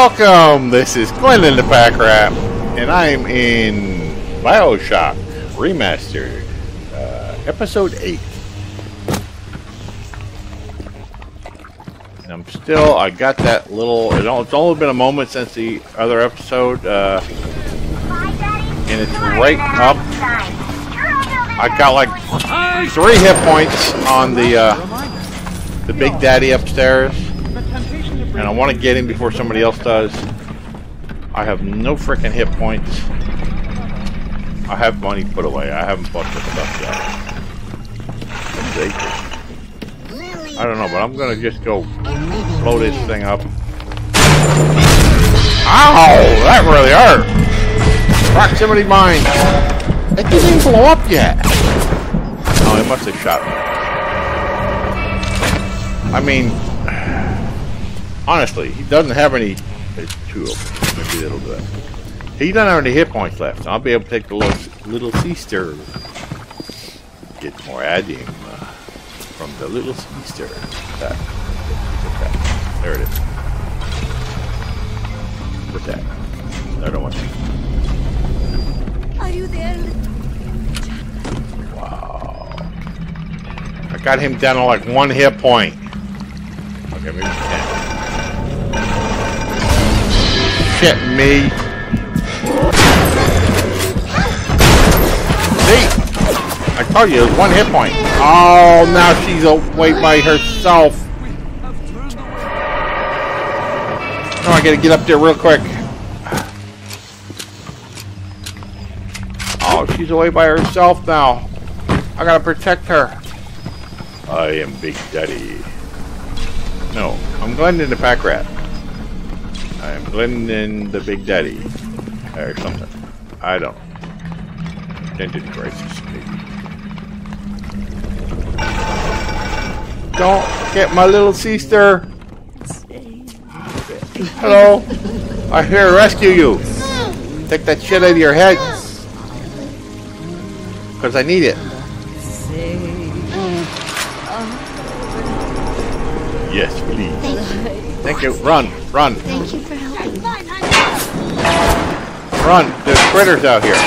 Welcome! This is Glendin ThePackRat, and I'm in Bioshock Remastered, Episode 8. And I'm still, I got that little, it's only been a moment since the other episode, and it's right up. I got like 3 hit points on the Big Daddy upstairs. And I want to get him before somebody else does. I have no freaking hit points. I have money put away. I haven't bought this stuff yet. I don't know, but I'm going to just go blow this thing up. Ow! That really hurt! Proximity mine! It didn't even blow up yet! Oh, it must have shot me. I mean... honestly, he doesn't have any. There's 2 of them. Maybe that'll do it. He doesn't have any hit points left. I'll be able to take the little sister. Get more adding from the little sister. That. There it is. What's that? I don't want that. Are you there? Wow. I got him down to like 1 hit point. Okay, maybe 10. Shit me. See? I told you, it was 1 hit point. Oh, now she's away by herself. Oh, I gotta get up there real quick. Oh, she's away by herself now. I gotta protect her. I am Big Daddy. No, I'm Glendin ThePackRat. I'm Glendin the Big Daddy. Or something. I don't know. Dented crisis, maybe. Don't get my little sister. Hello. I'm here to rescue you. Take that shit out of your head. Because I need it. Yes, please. Thank you. Run, run. Thank you for helping. Run. There's critters out here.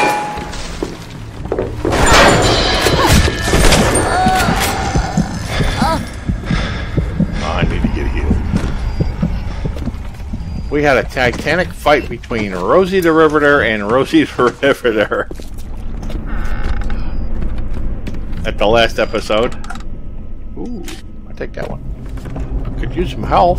Oh, I need to get healed. We had a titanic fight between Rosie the Riveter and Rosie the Riveter at the last episode. Ooh, I'll take that one. Could use some health.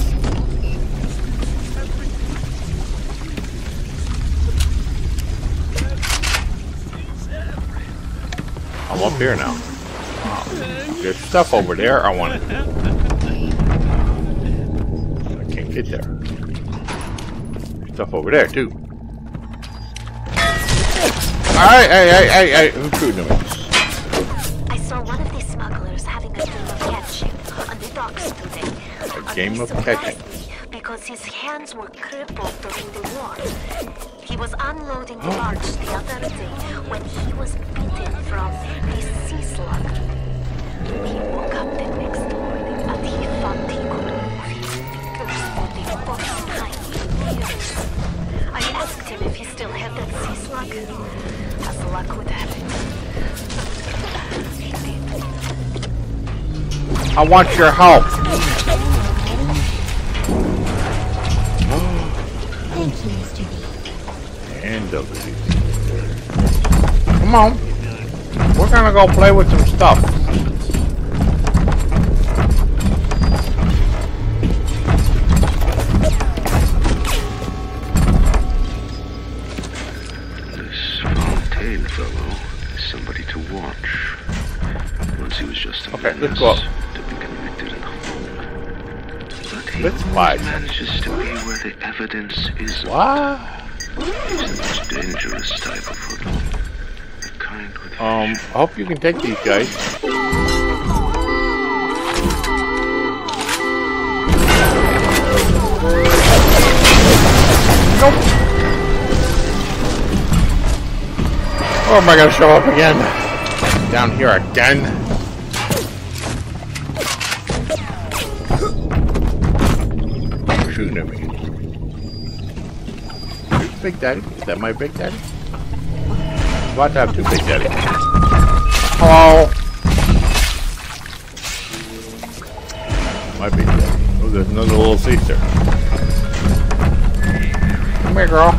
I'm up here now. There's stuff over there. I want it. I can't get there. There's stuff over there too. Hey, who's shooting me? I saw one of these smugglers having a game of catching on the docks today. A game of catching. Because his hands were crippled during the war. He was unloading the barge the other day when he was bitten from a sea slug. He woke up the next morning and he thought he could move his fingers for the first time in years. I asked him if he still had that sea slug. As luck would have it, he did. I want your help. Thank you, Mr. D. And come on. We're gonna go play with some stuff. This Fontaine fellow is somebody to watch. Once he was just a okay, let's go up. to be convicted and hung. But he Let's buy manages to be where the evidence is. What? He's the most dangerous type of hoodlum. The kind with I hope you can take these guys. Nope. Oh, am I gonna show up again? Down here again? shooting at me. Big Daddy? Is that my Big Daddy? I'm about to have two Big Daddies. Hello? My Big Daddy. Oh, there's another little sister. Come here, girl.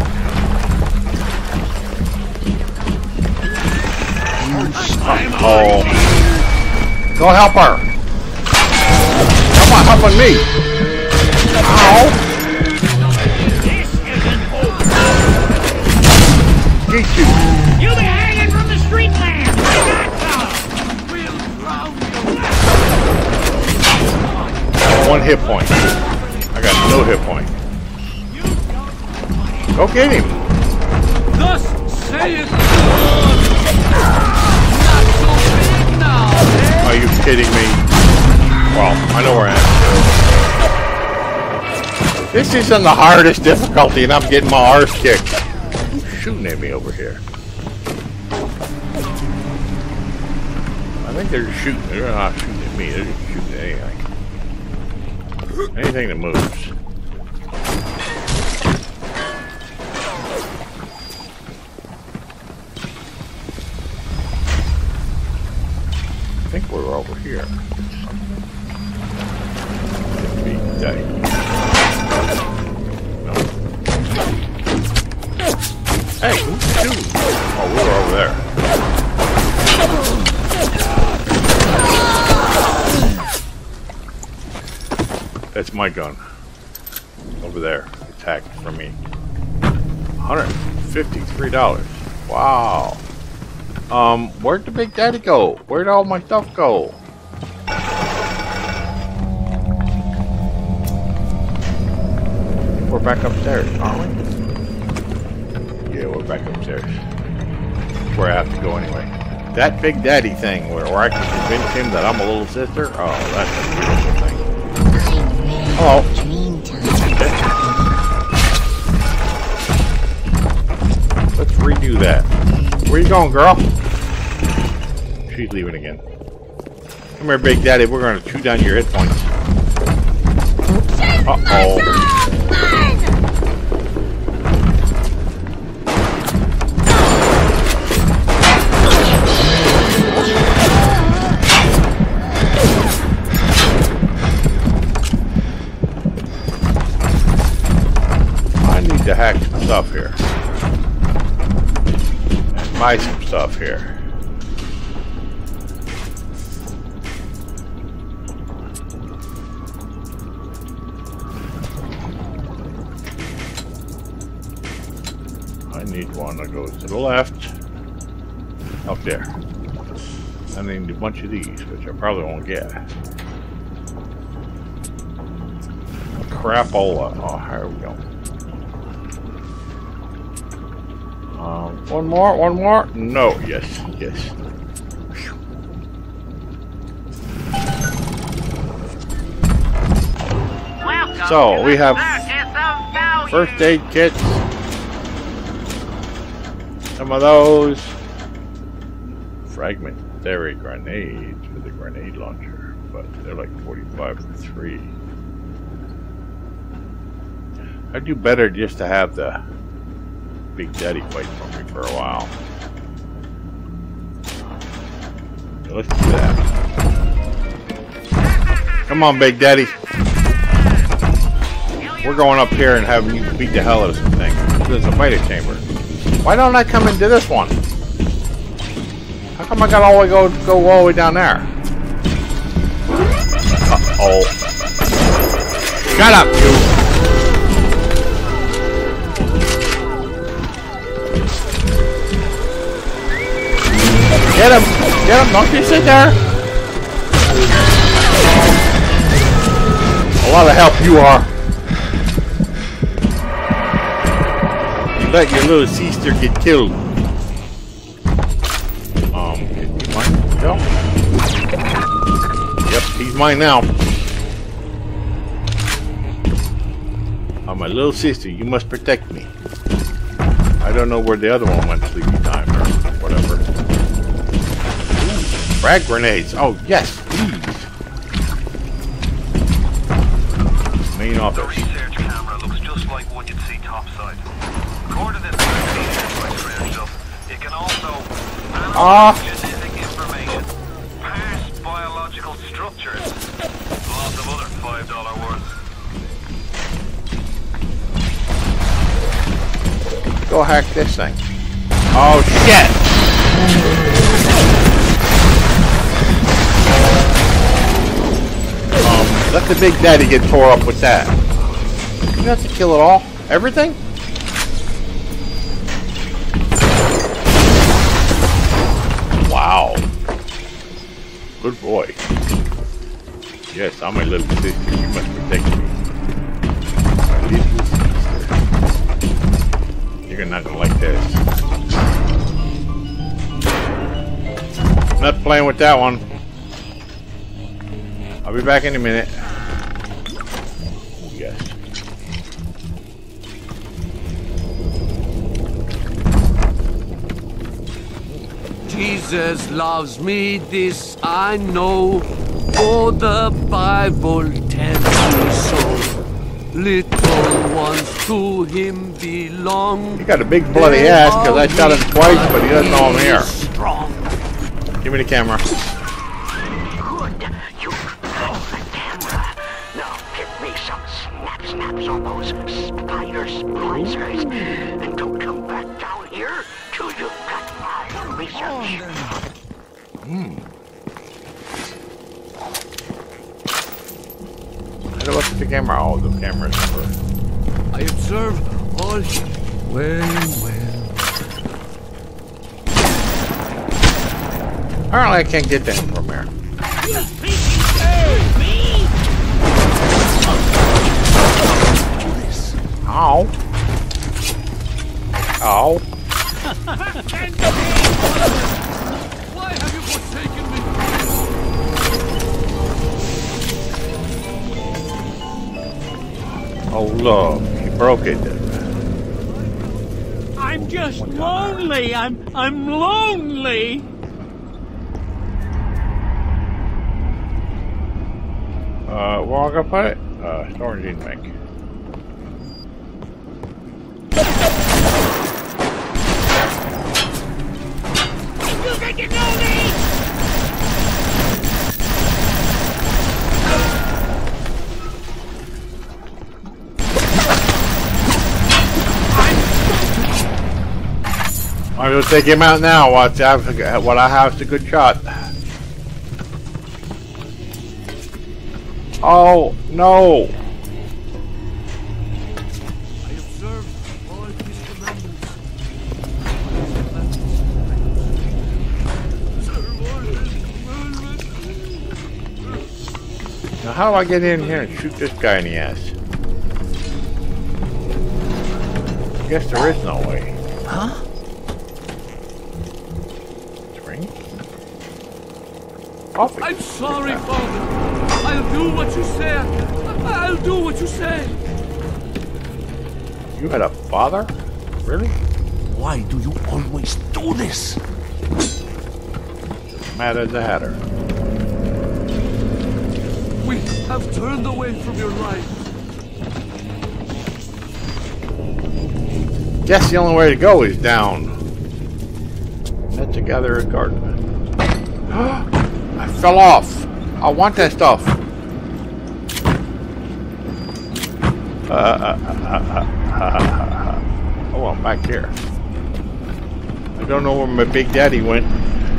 Oh. Go help her. Come on, help on me. Ow. Get you. You be hanging from the street lamp. One hit point. I got no hit point. Go get him. Thus saith the Lord. Not so big now, eh? Are you kidding me? Well, I know where I am. This is on the hardest difficulty, and I'm getting my arse kicked. Who's shooting at me over here? I think they're shooting. They're not shooting at me. They're just shooting at anything. Anything that moves. I think we're over here. Big Daddy. No. Hey, who's shooting? Oh, we were over there. That's my gun. Over there. Attacked from me. $153. Wow. Where'd the Big Daddy go? Where'd all my stuff go? We're back upstairs, aren't we? Yeah, we're back upstairs. Where I have to go anyway. That Big Daddy thing where I can convince him that I'm a little sister? Oh, that's a beautiful thing. Hello. Let's redo that. Where you going, girl? She's leaving again. Come here, Big Daddy. We're going to chew down your hit points. Uh-oh. To hack some stuff here and buy some stuff here. I need one that goes to the left up there. I need a bunch of these, which I probably won't get. Crapola. Oh, here we go. One more? No, yes. So, we have first aid kits. Some of those. Fragmentary grenades with a grenade launcher. But they're like 45 for 3. I'd do better just to have the Big Daddy fight for me for a while. So let's do that. Come on, Big Daddy. We're going up here and having you beat the hell out of some things. There's a fighter chamber. Why don't I come into this one? How come I got all the way go all the way down there? Uh-oh. Shut up, you. Get him! Don't you sit there! A lot of help you are. You let your little sister get killed. Is he mine still? Yep, he's mine now. I'm my little sister. You must protect me. I don't know where the other one went, sleepy time or whatever. Frag grenades. Oh, yes, please. Main office. The research camera looks just like one you'd see topside. coordinates are needed by Constructive. It can also Ah! genetic information, parse biological structures, lots of other $5 words. Go hack this thing. Oh shit! Let the Big Daddy get tore up with that. You have to kill it all? Everything? Wow. Good boy. Yes, I'm a little sister. You must protect me. My little sister. You're not gonna like this. I'm not playing with that one. I'll be back in a minute. Yes. Jesus loves me, this I know, for the Bible tells me so. Little ones to him belong. He got a big bloody ass because I shot him twice, but he doesn't know I'm here. Strong. Give me the camera. Good. You control the camera. Now give me some snaps on those spider splicers. And don't come back down here till you've got my research. I gotta look at the camera. Oh, the camera's for... I observe all. Well. Apparently I can't get to him from here. You think you serve me? Ow. Ow. Why have you forsaken me? Oh, look. He broke it. I'm just lonely. I'm lonely. Where am I gonna put it? Storage gene bank. You think you know me? I'm gonna take him out now. What I have is a good shot. Oh no! I observe all his commandments. Now how do I get in here and shoot this guy in the ass? I guess there is no way. Huh? Ring? Coffee. I'm sorry, Father. I'll do what you say. I'll do what you say. You had a father? Really? Why do you always do this? Mad as a hatter. We have turned away from your life. Guess the only way to go is down. Let's gather a garden. I fell off. I want that stuff. Oh, I'm back here. I don't know where my Big Daddy went.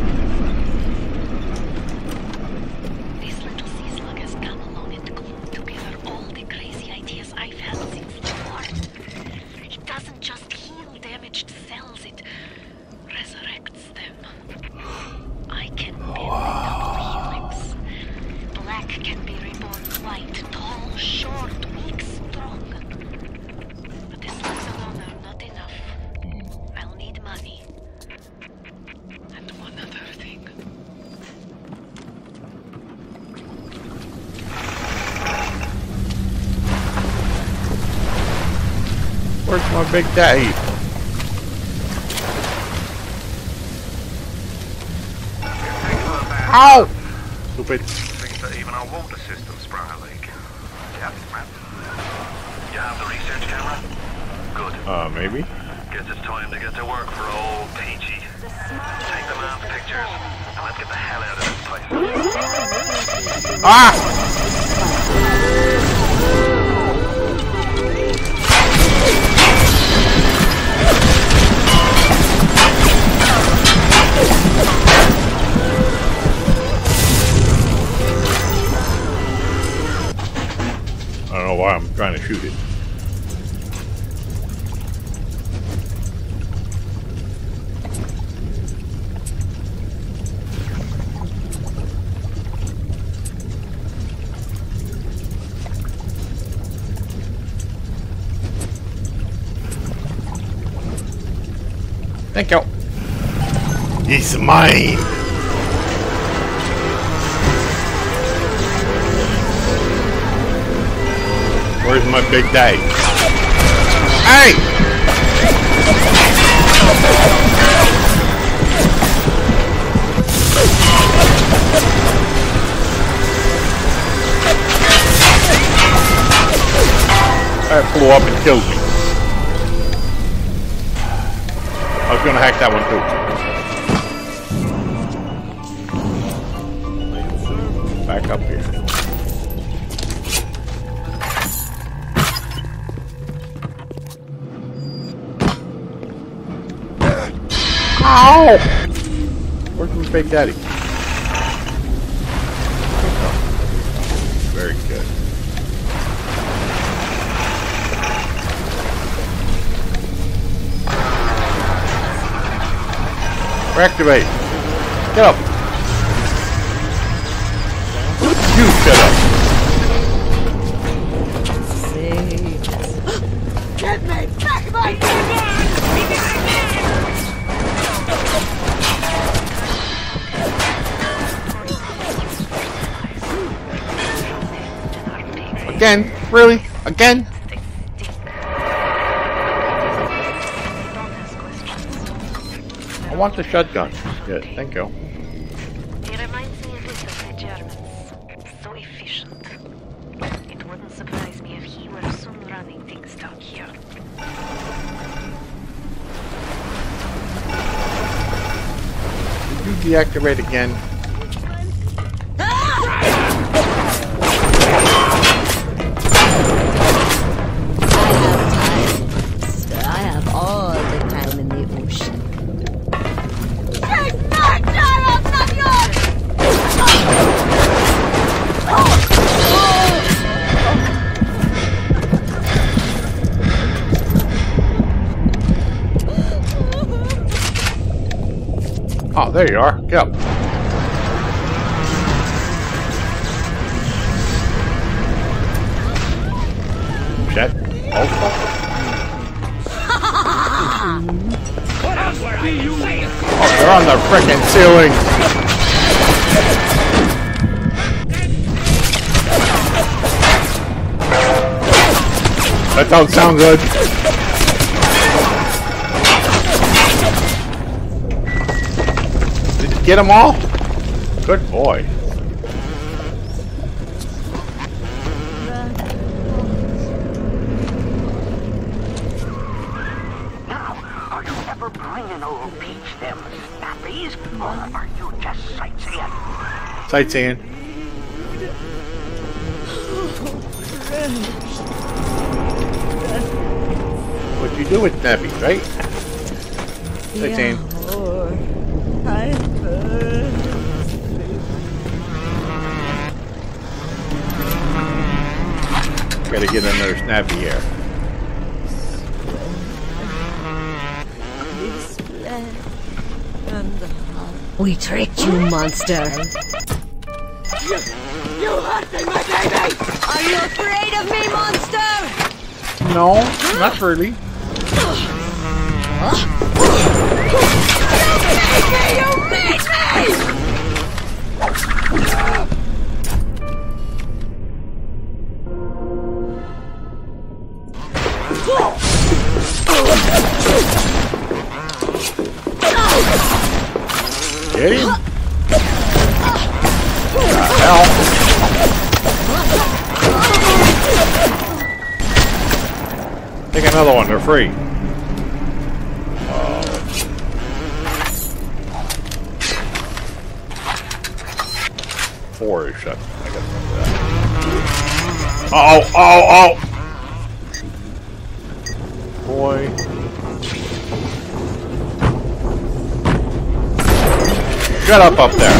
This little sea slug has come along and glued together all the crazy ideas I've had since the war. It doesn't just heal damaged cells, it resurrects them. I can build double helix. Black can be reborn white, tall, short, weak, strong. But the slugs alone are not enough. I'll need money. And one other thing. Where's my Big Daddy? Ow! Stupid. Seems that even our water system sprung a leak. Yeah, man. You have the research camera? Good. Maybe. guess it's time to get to work for old Peachy. Take the man's pictures, and let's get the hell out of this place. Ah! I don't know why I'm trying to shoot it. Thank you. It's mine. Where's my big day? Hey! That flew up and killed me. I was gonna hack that one too. Back up here. Ow! Where's my big daddy? Very good. Activate. Get up. You shut up. Get me back my Again? Really? Again? I want the shotgun. Good, thank you. He reminds me a bit of the Germans. So efficient. It wouldn't surprise me if he were soon running things down here. Did you deactivate again? Oh, there you are. Get up. Shit. Oh, fuck. Oh, they're on the frickin' ceiling. That don't sound good. Get them all? Good boy. Now, are you ever bringing old Peach them snappies, or are you just sightseeing? Sightseeing. What you do with snappies, right? Sightseeing. Gotta get another snappy here. We tricked you, monster. You hurt me, my baby! Are you afraid of me, monster? No, not really. You made me! Get him? Hell. Take another one, they're free. 4 is shut. I gotta remember that. Oh! Boy. Shut up there.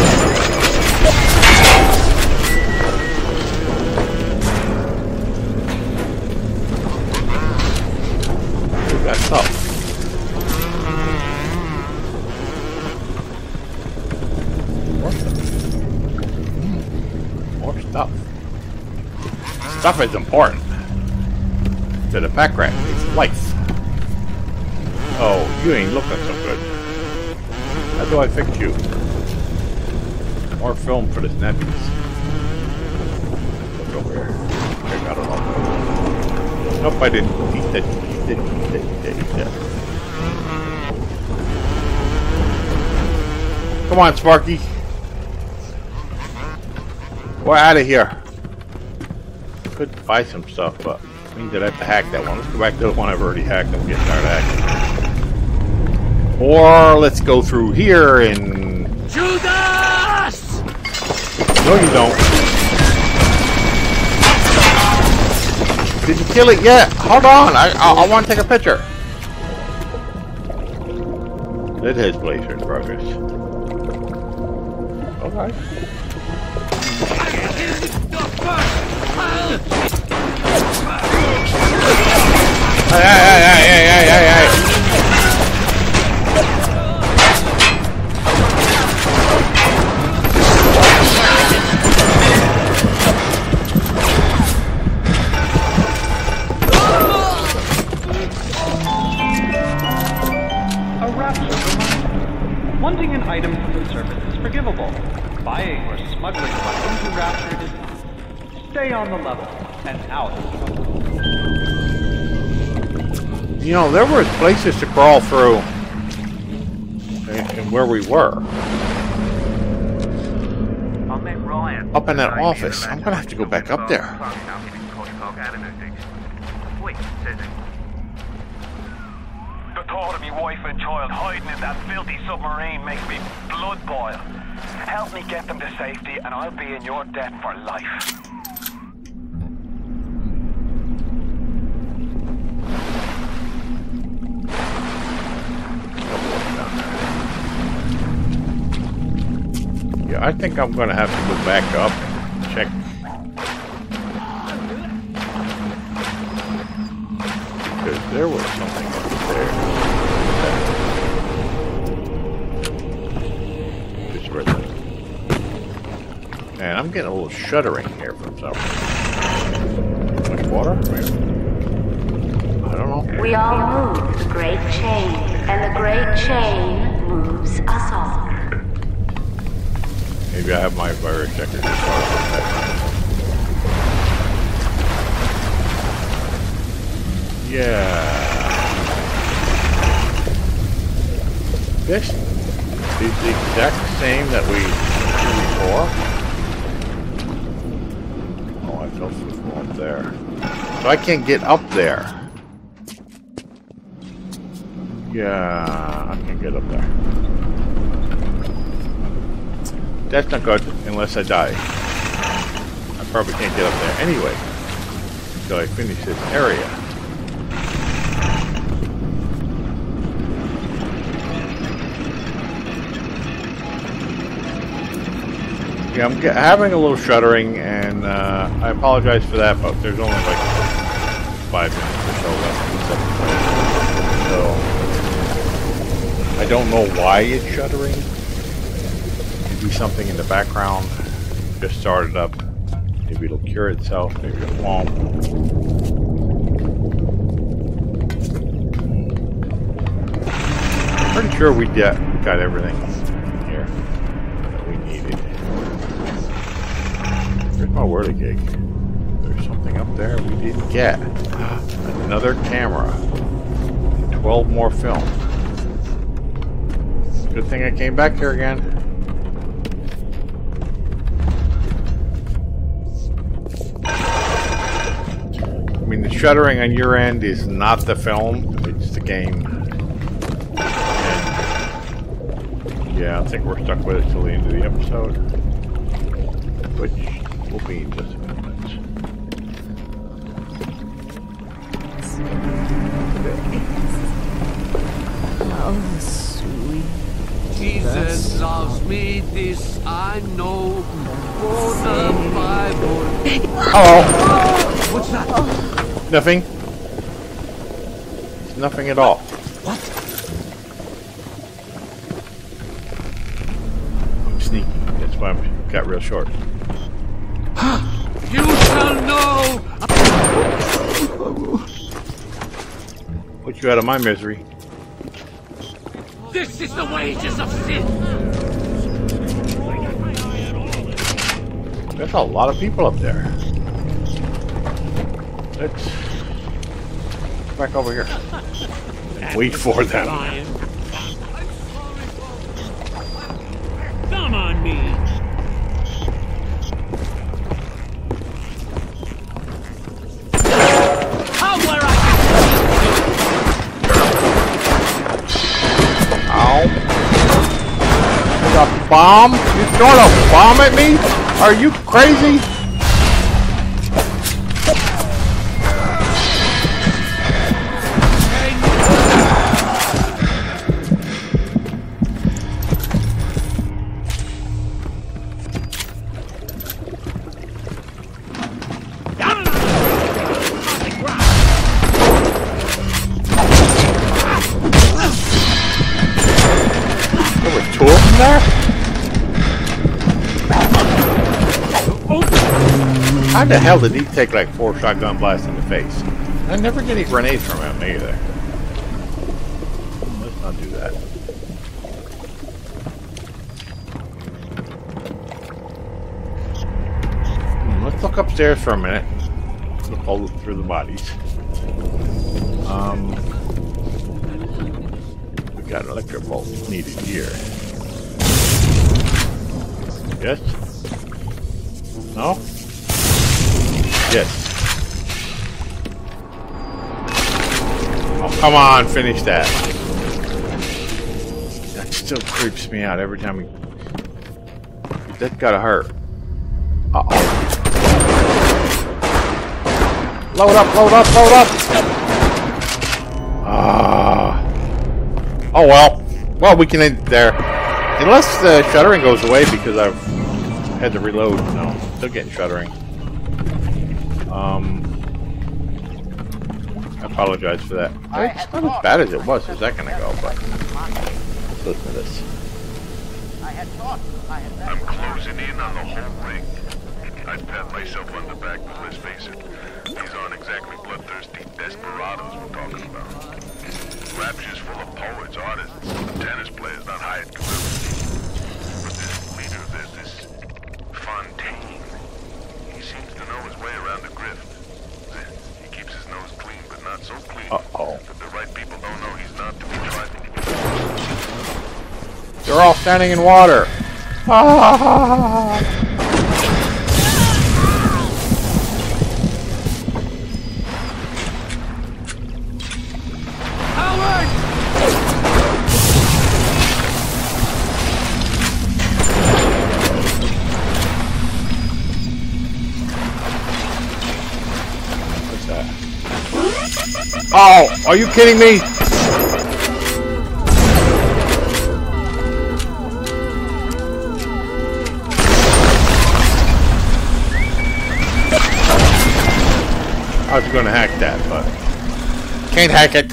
That's up. More stuff. Stuff is important to the pack rat. It's life. Oh, you ain't looking so good. How do I fix you? More film for this nebulous. Look over here. I got it all. Nope, I didn't. He did. Come on, Sparky. We're out of here. Could buy some stuff, but I mean, did I have to hack that one? Let's go back to the one I've already hacked and get started hacking. Or let's go through here and... Judas! No, you don't. Did you kill it yet? Hold on, I want to take a picture. It has blazer in progress. Okay. Hey. Wanting an item from the surface is forgivable. Buying or smuggling one into Rapture is not. Stay on the level and out of trouble. You know, there were places to crawl through and where we were. Up in that office. I'm gonna have to go back up there. The thought of me wife and child hiding in that filthy submarine makes me blood boil. Help me get them to safety and I'll be in your debt for life. Yeah, I think I'm gonna have to go back up and check. Because there was something up there. Just right there. And I'm getting a little shuddering here from somewhere. Much water? I don't know. We all move the great chain, and the great chain moves us all. Maybe I have my virus checker. Yeah. This is the exact same that we did before. Oh, I fell through up there. So I can't get up there. Yeah, I can't get up there. That's not good unless I die. I probably can't get up there anyway until I finish this area. Yeah, I'm having a little shuddering, and I apologize for that, but there's only like 5 minutes or so left in this episode. So I don't know why it's shuddering. Maybe something in the background just started up. Maybe it'll cure itself, maybe it won't. Pretty sure we got everything here that we needed. Here's my whirly cake. There's something up there we didn't get. Another camera. 12 more film. Good thing I came back here again. I mean, the shuddering on your end is not the film, it's the game. And yeah, I think we're stuck with it till the end of the episode. which will be in just a few minutes. Oh, sweet. Jesus loves me, this I know, for the Bible. Hello. What's that? Nothing. It's nothing at all. What? I'm sneaky. That's why I got real short. You shall know! Put you out of my misery. This is the wages of sin! There's a lot of people up there. Let's back over here and wait for them. Come on me! How were I? Ow. There's a bomb? You throwing a bomb at me? Are you crazy? There were two of them there? How the hell did he take like 4 shotgun blasts in the face? I never get any grenades from him either. Let's not do that. Let's look upstairs for a minute. Look all through the bodies. We got an electric bolt needed here. Yes? No? Yes. Oh, come on, finish that. That still creeps me out every time we... That's gotta hurt. Uh-oh. Load up, load up, load up! Oh well. Well, we can end there. Unless the shuddering goes away because I've had to reload. No, still getting shuddering. I apologize for that. It's not as bad as it was a second ago, but let's listen to this. I'm closing in on the whole ring. I'd pat myself on the back, but let's face it, these aren't exactly bloodthirsty desperados we're talking about. Rapture's full of poets, artists, tennis players, not hired gorillas. But this leader of theirs, this Fontaine, he seems to know his way around the grift. He keeps his nose clean, but not so clean that the right people don't know he's not to be trifled with. They're all standing in water. Ah! Oh, are you kidding me? I was going to hack that, but can't hack it.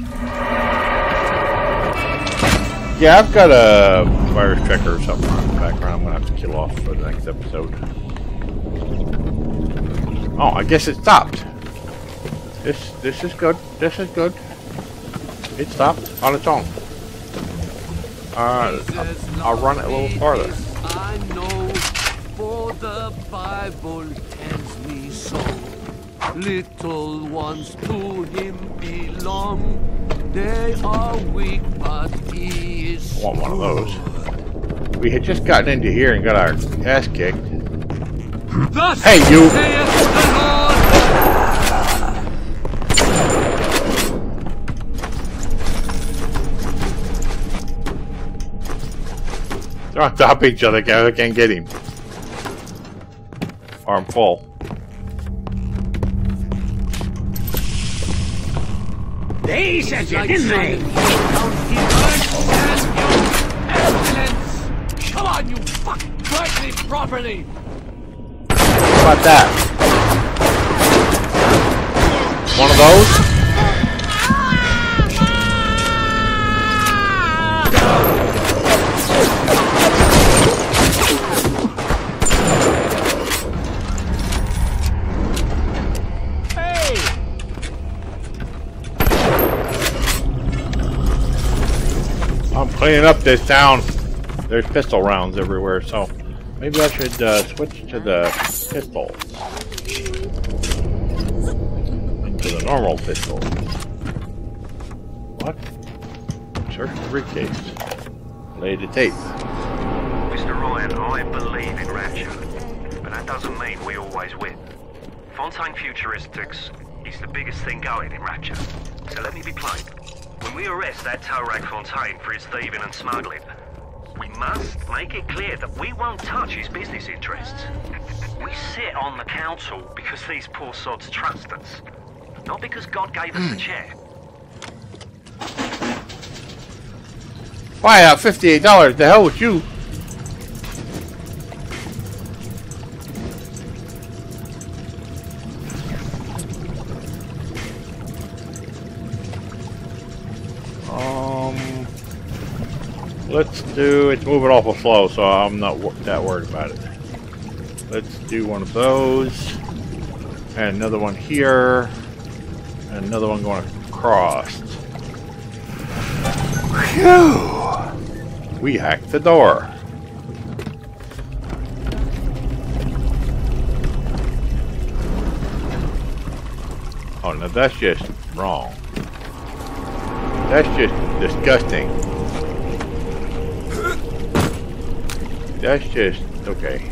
Yeah, I've got a virus checker or something on the background I'm going to have to kill off for the next episode. Oh, I guess it stopped. This is good. This is good. It stopped on its own. I'll run it a little farther. I know, for the Bible tells me so. Little ones to him belong. They are weak, but he is I want one of those. We had just gotten into here and got our ass kicked. Thus hey, you! saith the Lord. They're on top of each other, guys. I can't get him. Arm full. They said you, didn't they? Come on, you fuck! Work me properly! How about that? One of those? I'm cleaning up this town. There's pistol rounds everywhere, so maybe I should switch to the pistol. To the normal pistol. What? Search the briefcase. Lay the tape. Mr. Ryan, I believe in Rapture, but that doesn't mean we always win. Fontaine Futuristics is the biggest thing going in Rapture, so let me be plain. When we arrest that Torag Fontaine for his thieving and smuggling, we must make it clear that we won't touch his business interests. We sit on the council because these poor sods trust us, not because God gave us the chair. Why, $58, the hell with you? Let's do, it's moving awful slow, so I'm not that worried about it. Let's do one of those, and another one here, and another one going across. Phew! We hacked the door. Oh, no, that's just wrong. That's just disgusting. That's just, okay.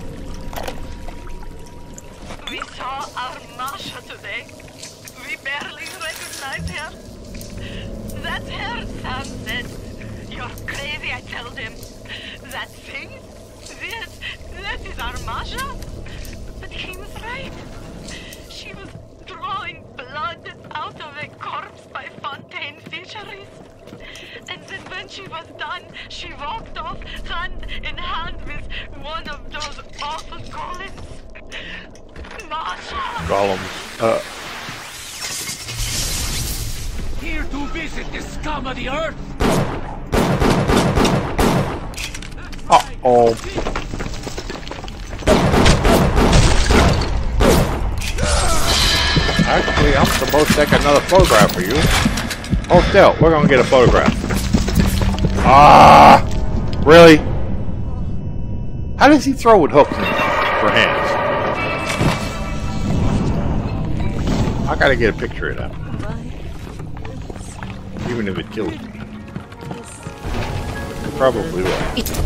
We saw our Masha today. We barely recognized her. That's her, Sam said. You're crazy, I told him. That thing? That is our Masha? But he was right. She was drawing blood out of a corpse by Fontaine Fisheries. And then when she was done, she walked off hand in hand with one of those awful golems. Masha! Golems. Here to visit the scum of the earth! Uh-oh. Actually, I'm supposed to take another photograph for you. Oh, still, we're gonna get a photograph. Ah, really? How does he throw with hooks for hands? I gotta get a picture of that. Even if it kills me. It probably will.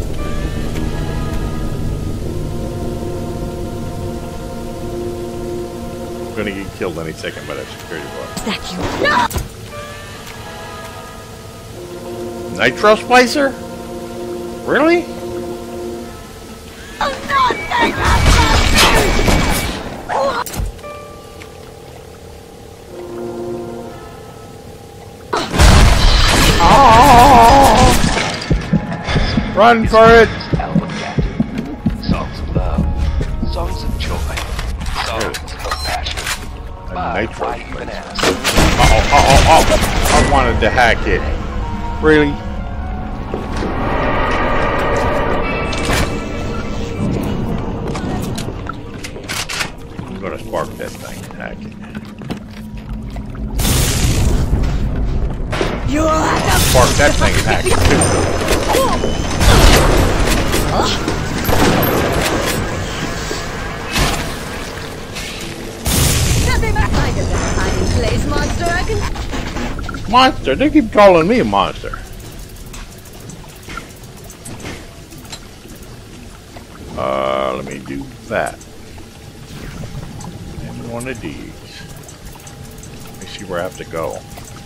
I'm gonna get killed any second by that security guard. That you? No! Nitro Splicer? Really? Oh, no, Oh! Run for it! Songs of love, songs of joy, songs of passion. Nitro Why even ask? I wanted to hack it. Really? I'm gonna spark that thing and hack it. You Spark that thing and hack it too. Nothing but kind of a hiding place, monster, I can... Monster? They keep calling me a monster. Let me do that. And one of these. Let me see where I have to go.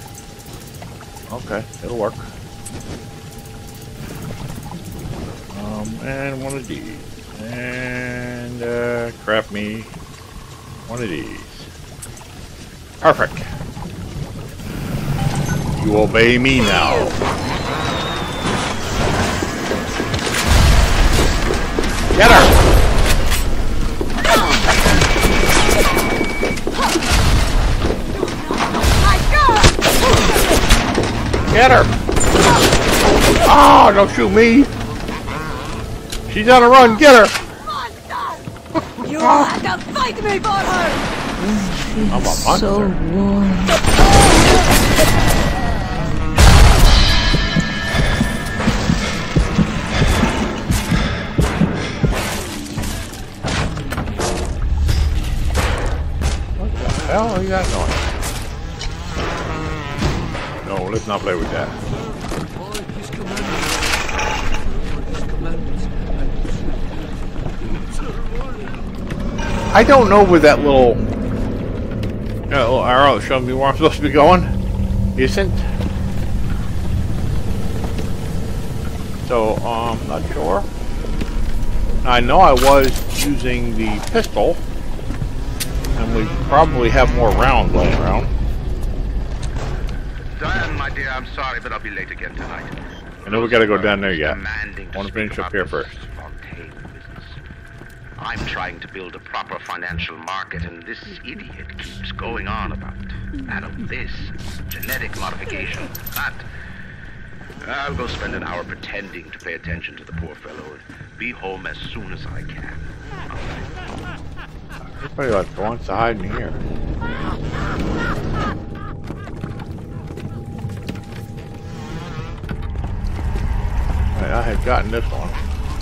Okay, it'll work. And one of these. And grab me one of these. Perfect. You obey me now. Get her! Get her! Oh, don't shoot me! She's on a run, get her! You had to fight me for her! I'm a monster. So warm. What the hell are you got going? No, let's not play with that. I don't know where that little arrow showing me where I'm supposed to be going isn't. So, not sure. I know I was using the pistol, and we probably have more rounds laying around. Diane, my dear, I'm sorry, but I'll be late again tonight. I know we gotta go down there yet. I want to finish up here first. I'm trying to build a proper financial market, and this idiot keeps going on about this, genetic modification, that. I'll go spend an hour pretending to pay attention to the poor fellow and be home as soon as I can. Everybody like wants to hide in here. Right, I had gotten this one.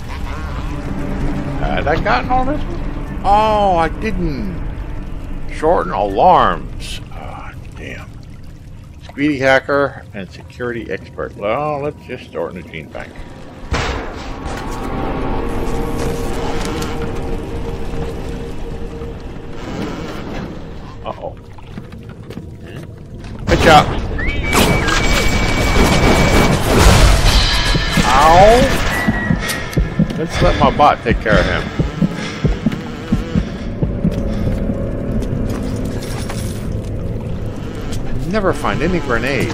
Had I gotten all this one? Oh, I didn't. Shorten alarms. Ah, damn. Speedy hacker and security expert. Well, let's just store it in the gene bank. Uh-oh. Good job. Ow. Let's let my bot take care of him. I never find any grenades.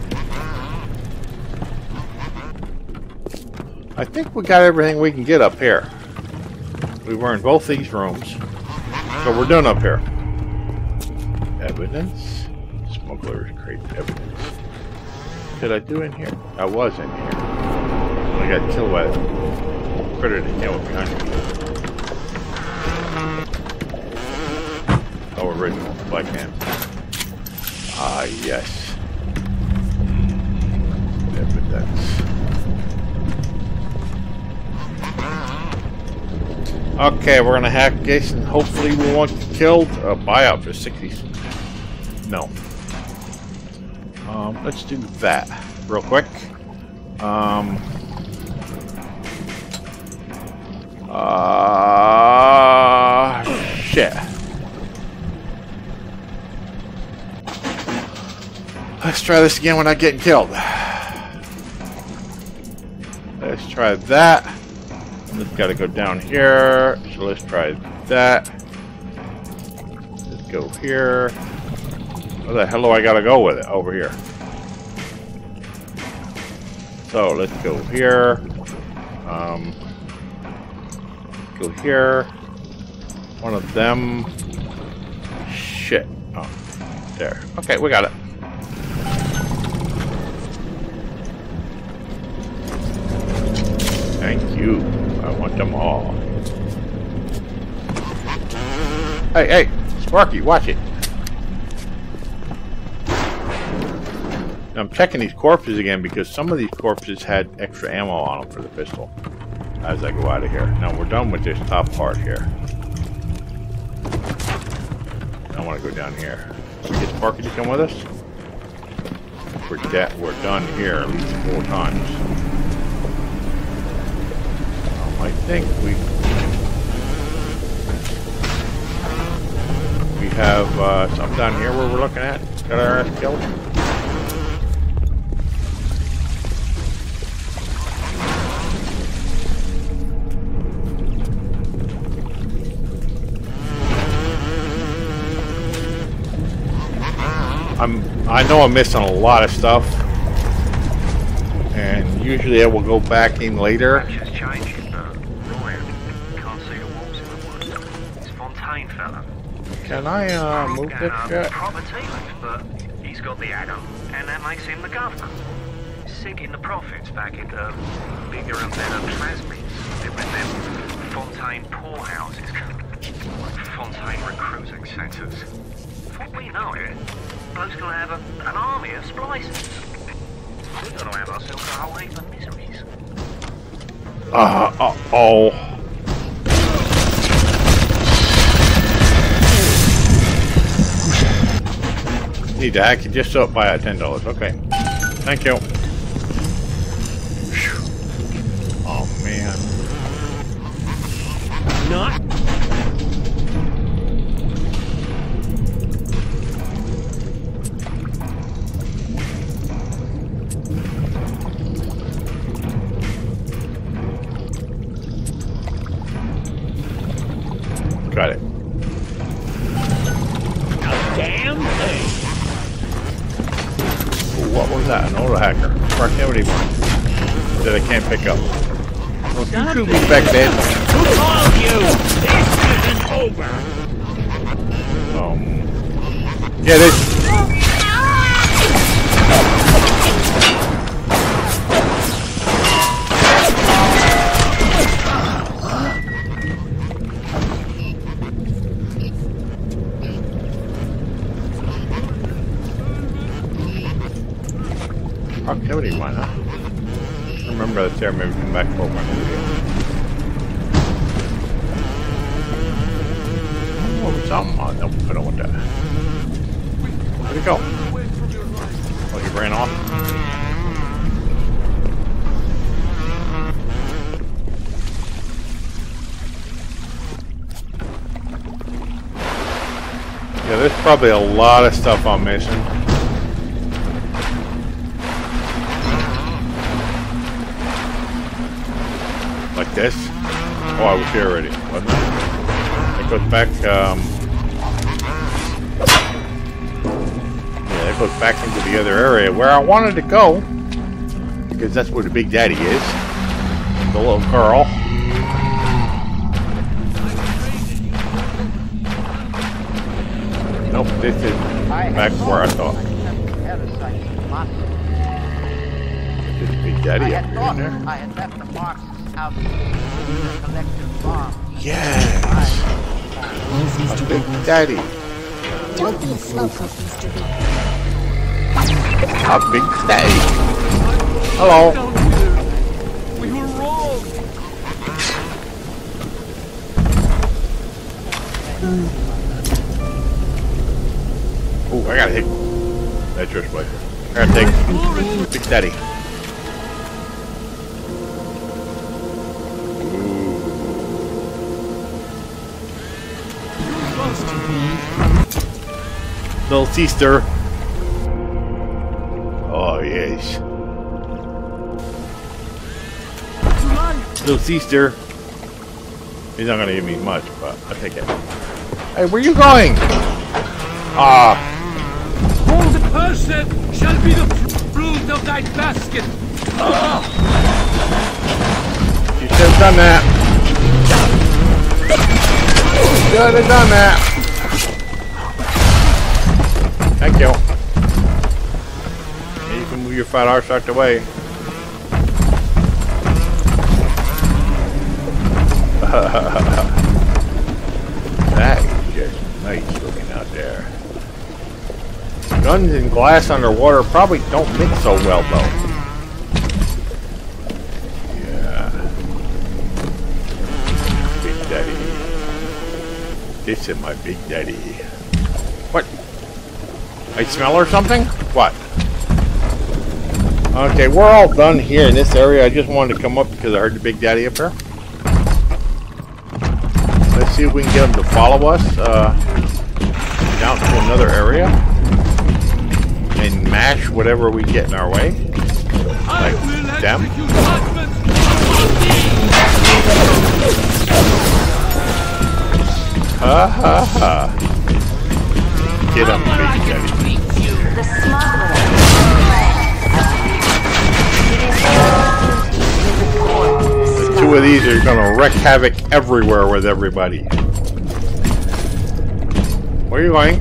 I think we got everything we can get up here. We were in both these rooms. So we're done up here. Evidence. Smugglers crate evidence. Did I do in here? I was in here. I got killed by it. Critter that came up behind me. Oh, original black hand. Ah, yes. Evidence. Okay, we're gonna hack this and hopefully we won't get killed. Buy out for 60. No. Let's do that real quick. Shit. Let's try this again without getting killed. Let's try that. Let's gotta go down here. So let's try that. Let's go here. Where the hell do I gotta go with it? Over here. So let's go here. Go here. One of them. Shit. Oh, there. Okay, we got it. Thank you. I want them all. Hey, hey, Sparky, watch it. I'm checking these corpses again because some of these corpses had extra ammo on them for the pistol. As I go out of here. Now we're done with this top part here. I want to go down here. Can we get Sparky to come with us? We're done here at least 4 times. I think we have something down here where we're looking at. Got our ass killed. I know I'm missing a lot of stuff, and usually I will go back in later. Rapture's changing, Ryan. Can't see the walls in the woods. It's Fontaine fella. Can I move this shit? Proper T-Leaf, but he's got the atom, and that makes him the governor. Sinking the profits back into bigger and better plasmids. With them Fontaine poorhouses, like Fontaine recruiting centres. Before we know it, blokes gonna have an army of splicers. We're gonna have ourselves a whole heap of miseries. Oh. Need to hack it just up by $10. Okay. Thank you. Oh man. Not. Got it. Damn thing. Ooh, what was that? An auto hacker. Productivity one that I can't pick up. Well, you should be back then. Who called you? This isn't over. Yeah, this. Productivity one, huh? Remember that there, maybe come back for one. What was something? Oh, no, I don't want that. Where'd he go? Oh, he ran off? Yeah, there's probably a lot of stuff I'm missing. Like this? Oh, I was here already, wasn't I? It goes back, yeah, it goes back into the other area where I wanted to go. Because that's where the Big Daddy is. The little girl. Nope, this is back where I thought. Is the Big Daddy up here in there? I had left the boxes out in the collective farm. Yes! A Big Daddy. Don't be a slowpoke, Mr. B. A Big Daddy. Hello. We were wrong. Oh, I gotta hit. That's your way. I gotta take Big Daddy. Little sister. Oh yes. Little sister. He's not gonna give me much, but I'll take it. Hey, where you going? Ah. All the person shall be the fruit of thy basket. You should have done that. Should have done that. Thank you. Yeah, you can move your fat arse out the way. That is just nice looking out there. Guns and glass underwater probably don't mix so well though. Yeah. Big Daddy. This is my Big Daddy. What? I smell or something? What? Okay, we're all done here in this area. I just wanted to come up because I heard the Big Daddy up here. Let's see if we can get him to follow us down to another area and mash whatever we get in our way. Like them. Ha ha ha. Get him, Big Daddy. The smuggler. The two of these are going to wreak havoc everywhere with everybody. Where are you going?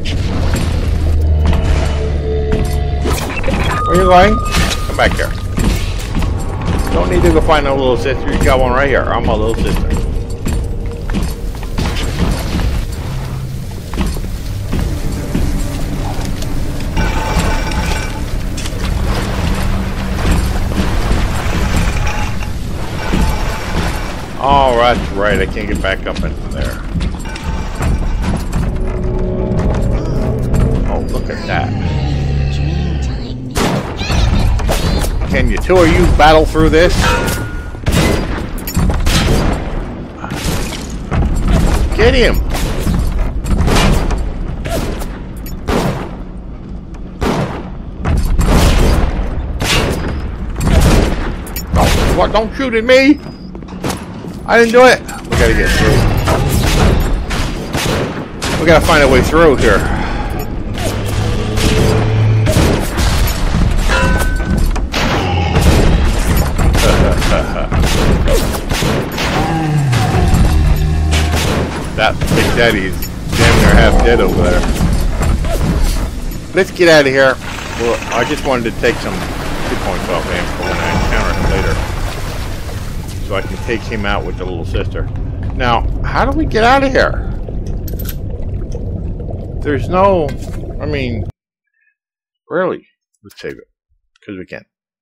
Where are you going? Come back here. Don't need to go find no little sister. You got one right here. I'm a little sister. Oh, that's right. I can't get back up into there. Oh, look at that. Can you two of you battle through this? Get him! What? Don't shoot at me! I didn't do it! We gotta get through. We gotta find a way through here. That Big Daddy's damn near half dead over there. Let's get out of here. Well, I just wanted to take some 2 points off him for when I encounter him later. So I can take him out with the little sister. Now, how do we get out of here? There's no... I mean... Really? Let's save it. Because we can.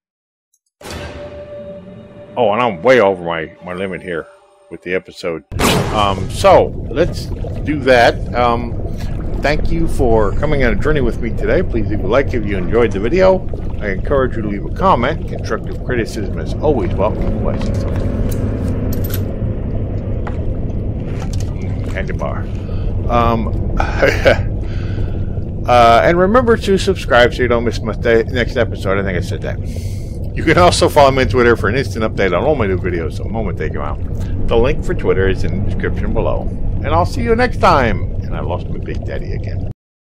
Oh, and I'm way over my limit here with the episode. So, let's do that. Thank you for coming on a journey with me today. Please leave a like if you enjoyed the video. I encourage you to leave a comment. Constructive criticism is always welcome. Blessings. Candy bar. And remember to subscribe so you don't miss my next episode. I think I said that. You can also follow me on Twitter for an instant update on all my new videos the moment they come out. The link for Twitter is in the description below. And I'll see you next time. And I lost my Big Daddy again.